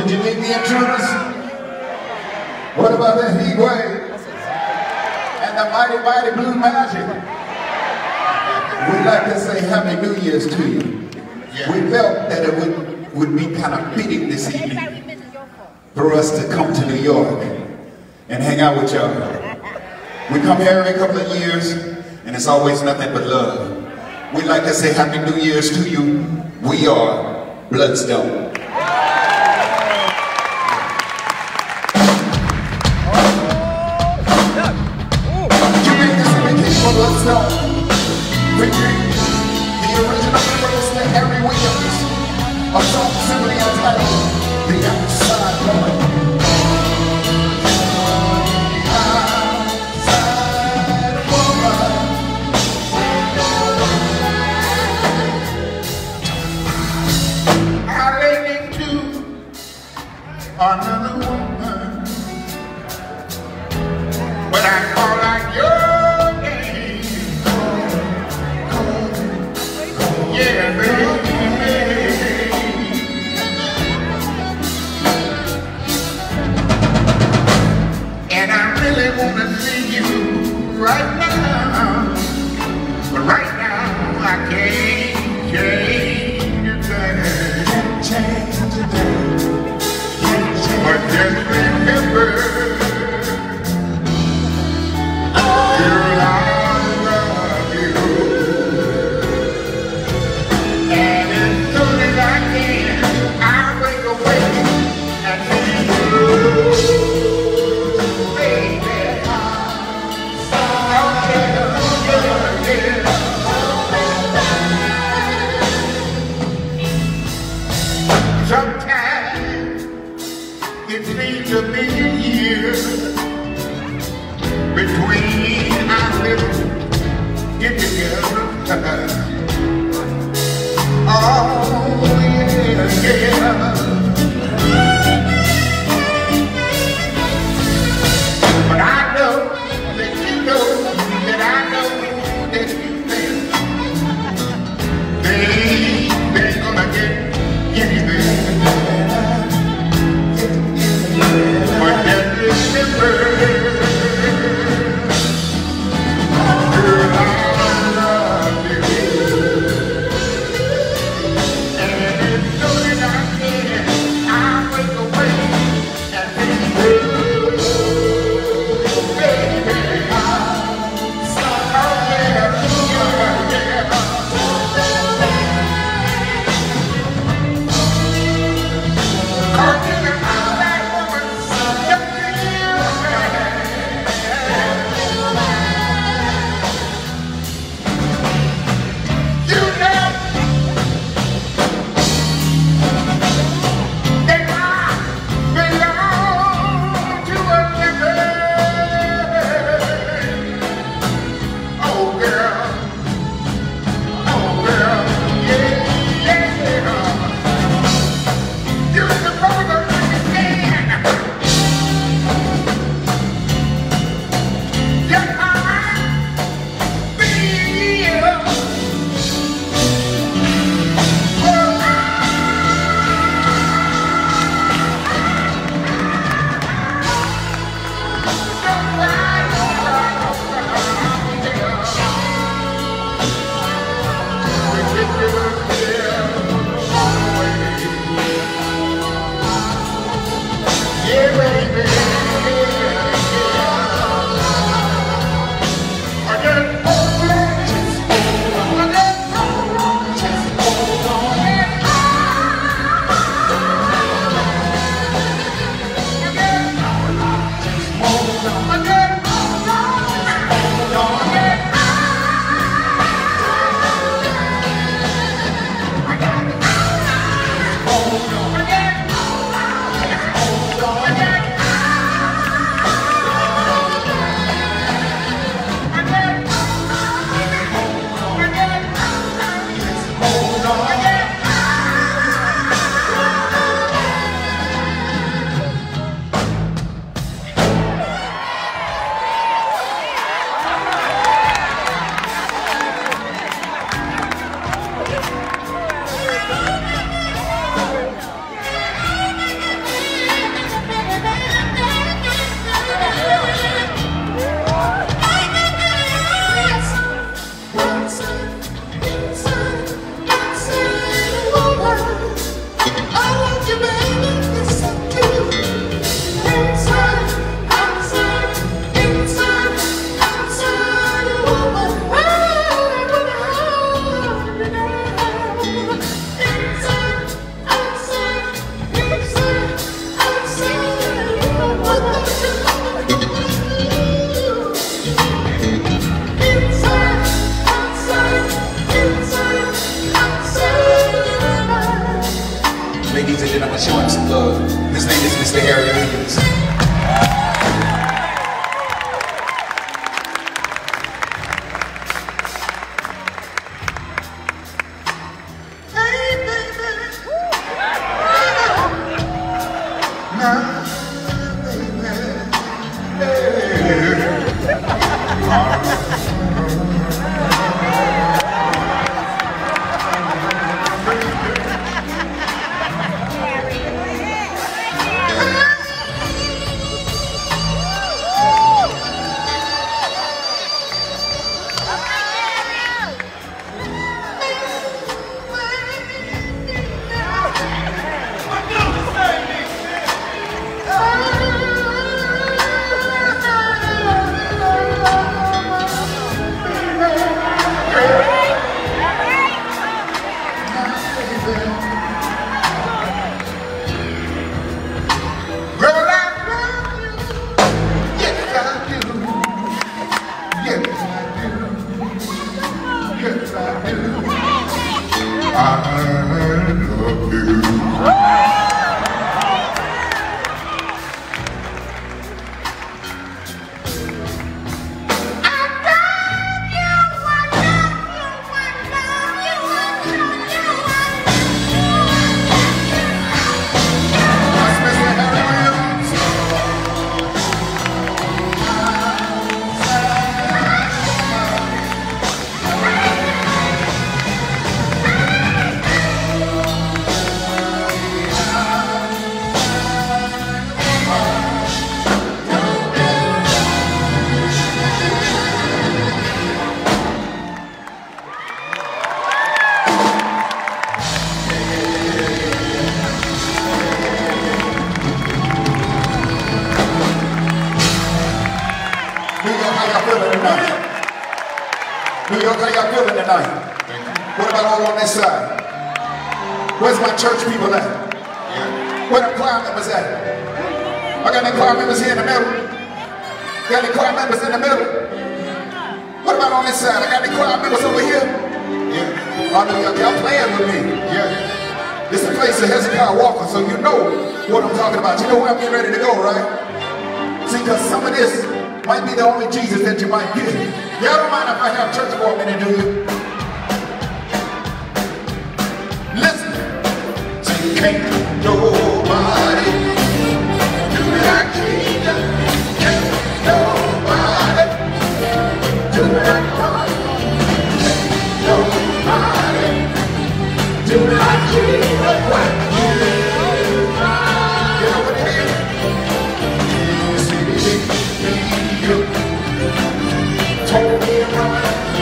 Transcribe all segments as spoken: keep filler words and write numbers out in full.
Did you meet the intruders? What about that heat wave? And the mighty, mighty blue magic? We'd like to say Happy New Year's to you. Yeah. We felt that it would, would be kind of fitting this evening for us to come to New York and hang out with y'all. We come here every couple of years, and it's always nothing but love. We'd like to say Happy New Year's to you. We are Bloodstone. Bloodstone, featuring the original lyrics to Harvey, a song simply entitled The Outside Woman. The Outside Woman. I lay into another woman when I call out your yeah, baby. And I really want to see you right now, but right now I can't change a thing. Can't change a thing. But just remember, ladies and gentlemen, show him some love. His name is Mister Harvey Williams. New York, how y'all feeling tonight? What about all on this side? Where's my church people at? Where the choir members at? I got any choir members here in the middle? Got any choir members in the middle? What about on this side? I got any choir members over here? Yeah. Oh, New York, y'all playing with me. Yeah. This is a place of Hezekiah Walker, so you know what I'm talking about. You know where I'm getting ready to go, right? See, because some of this might be the only Jesus that you might get. Y'all don't mind if I have church for a minute, do you? Listen. See, can't nobody do me like Jesus. Can't nobody do me like God. Can't nobody do me like Jesus. What you know what it is? You told me around,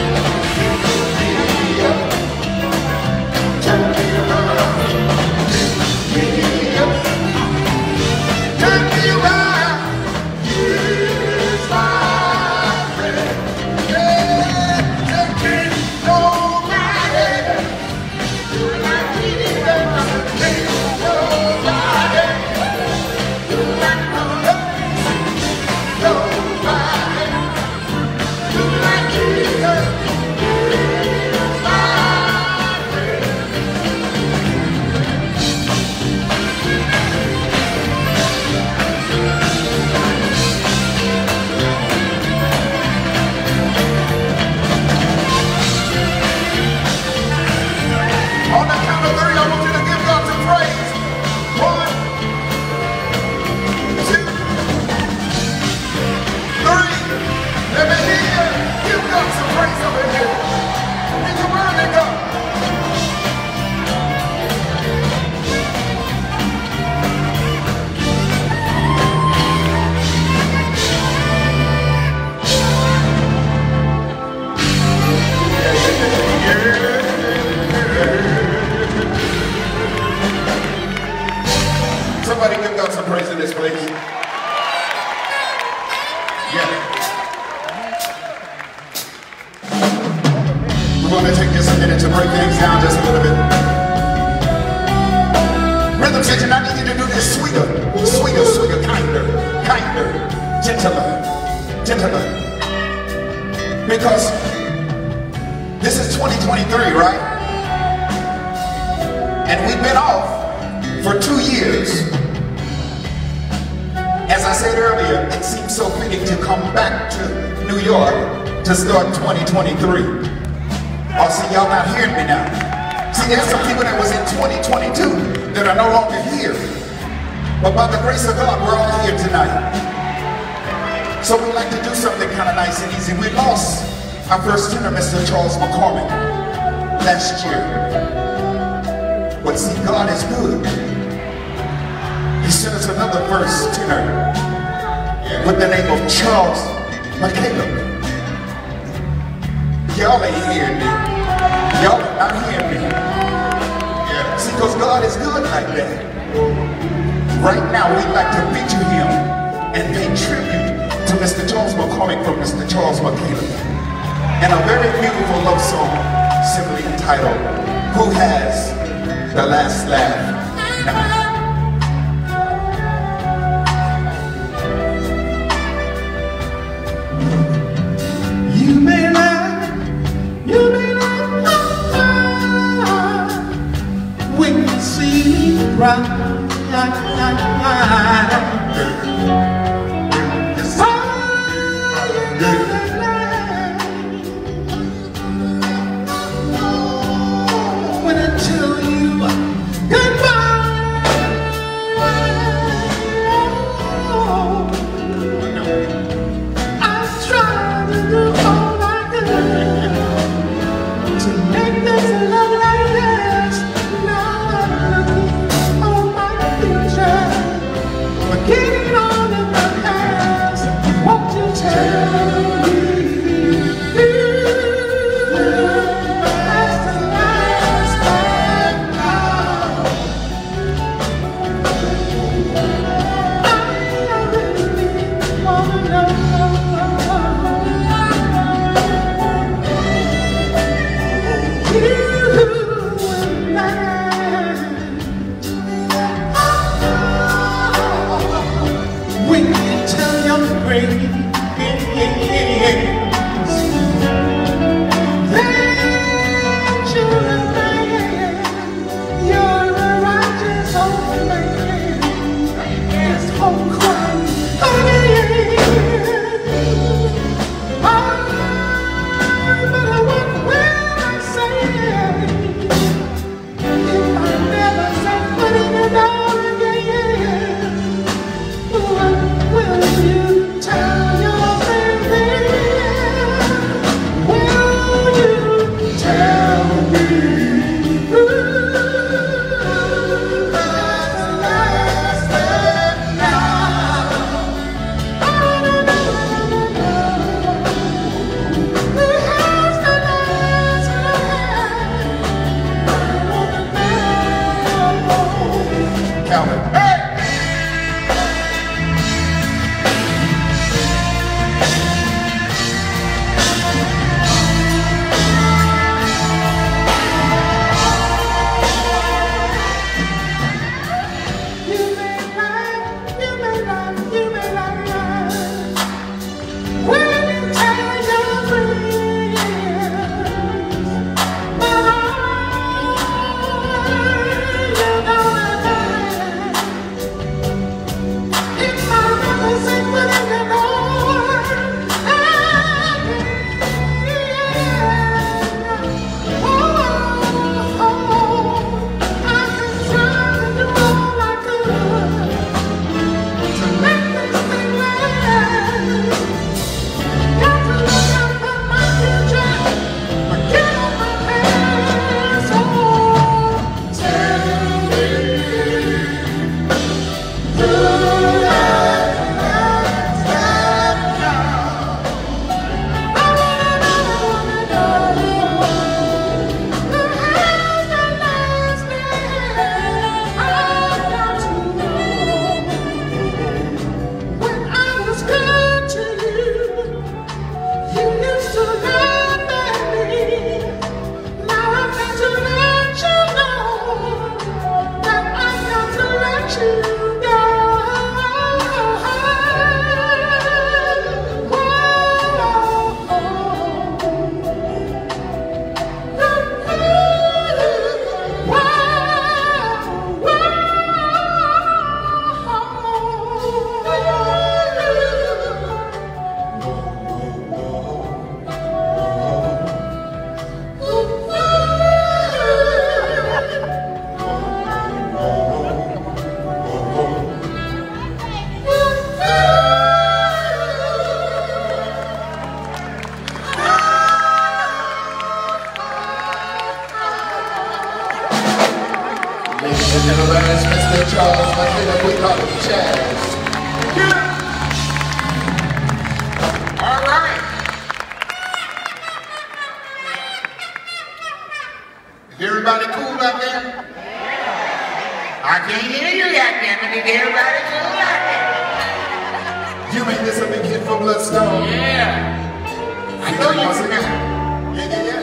told me around, turn me around, here's my friend. Yeah, there can't nobody do like Jesus. Can't nobody do like God. Nobody do like Jesus. Here's my friend. On the count of three, I want you to give God some praise. One, two, three. Let me hear you. Give God some praise up in here. He's a worthy God. Somebody give God some praise in this place. Yeah. We're going to take just a minute to break things down just a little bit. Rhythm section, I need you to do this sweeter, sweeter, sweeter, kinder, kinder, gentler, gentler. Because this is twenty twenty-three, right? And we've been off for two years. As I said earlier, it seems so fitting to come back to New York to start twenty twenty-three. Oh, see, y'all not hearing me now. See, there's some people that was in twenty twenty-two that are no longer here. But by the grace of God, we're all here tonight. So we like to do something kind of nice and easy. We lost our first tenor, Mister Charles McCormick, last year. But see, God is good. He sent us another first tenor with the name of Charles McCaleb. Y'all ain't hearing me. Y'all are not hearing me. Yeah. See, because God is good like that. Right now, we'd like to feature him and pay tribute to Mister Charles McCormick from Mister Charles McCaleb. And a very beautiful love song simply entitled, Who Has the Last Laugh Now? You may laugh, you may laugh when you see me cry. When I tell you goodbye, I try to do all I can to make this love like this. Now on my future, forgetting all in my past. Won't you tell me? Mister Charles McKenna, we call him Chaz. All right. Is everybody cool out there? I can't hear you, goddammit. Is everybody cool out there? You made this a big hit for Bloodstone. Yeah. I know you remember. Yeah, yeah, yeah.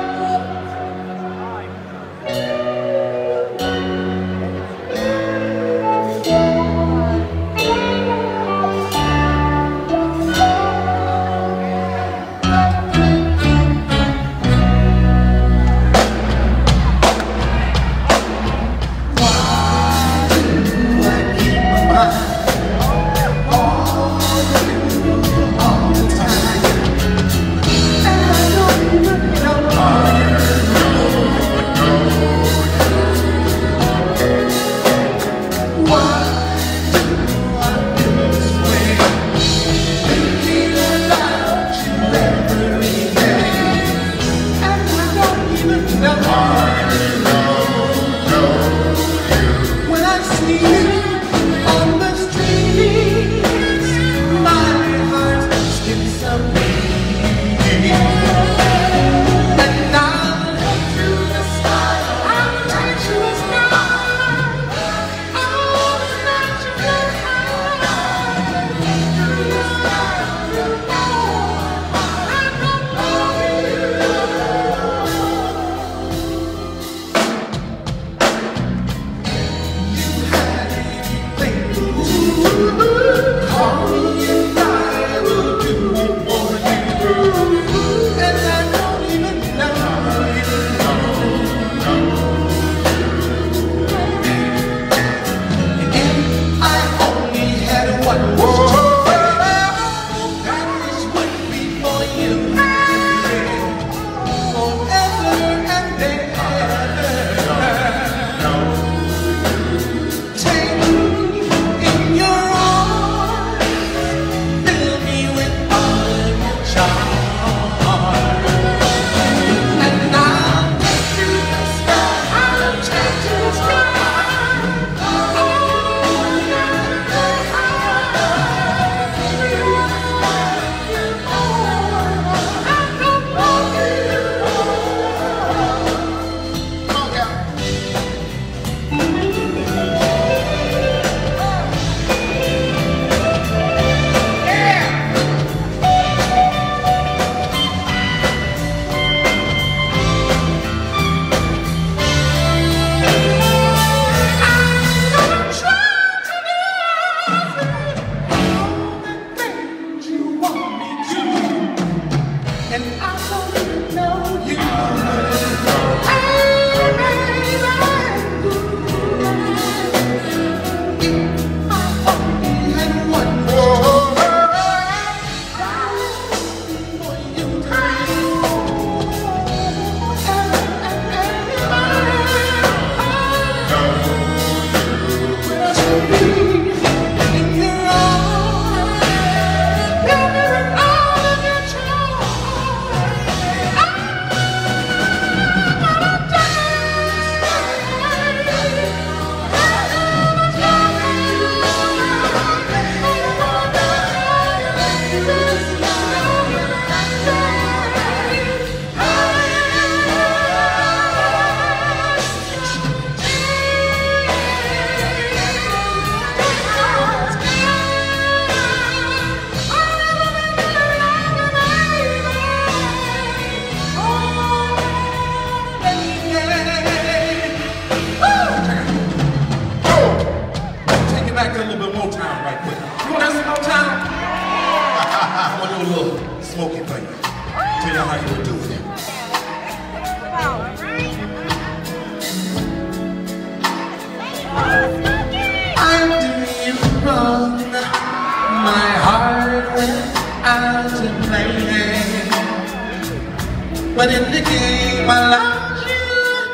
But in the game, I love you.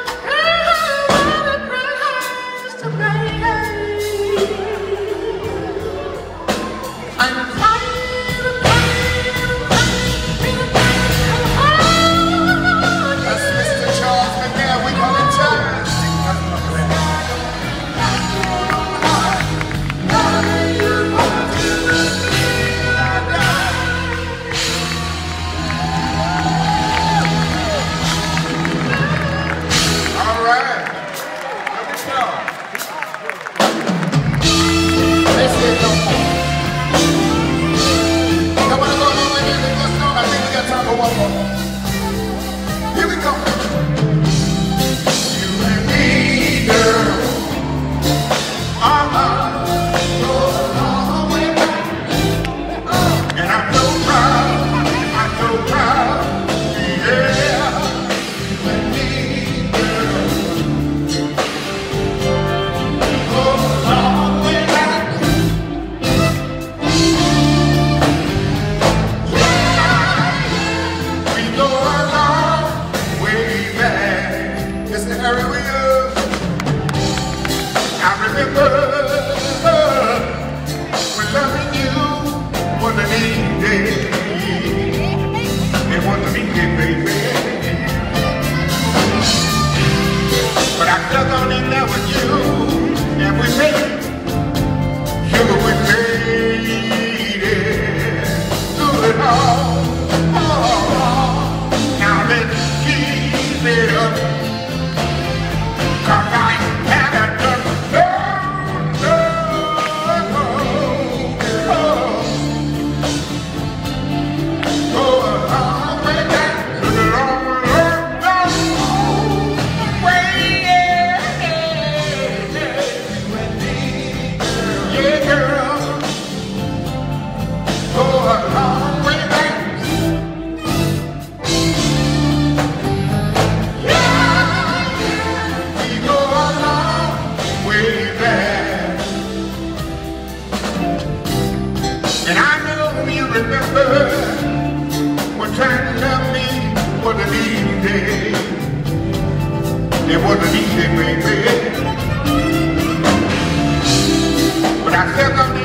I want a prize to pay. I'm crying, crying, crying, crying. That's Mister Charles McKenna. We call him Chaz. when loving you wasn't easy. It wasn't easy, baby. But I stuck on in there with you, and we made sugar with baby. Do it all. Oh, now let's keep it up. Cause I haven't done no, no, no, oh, oh, a long way back to the long, long, long way, yeah, yeah, girl, oh, a long way back. And I know you remember when trying to love me wasn't easy. It wasn't easy, baby. But I stepped on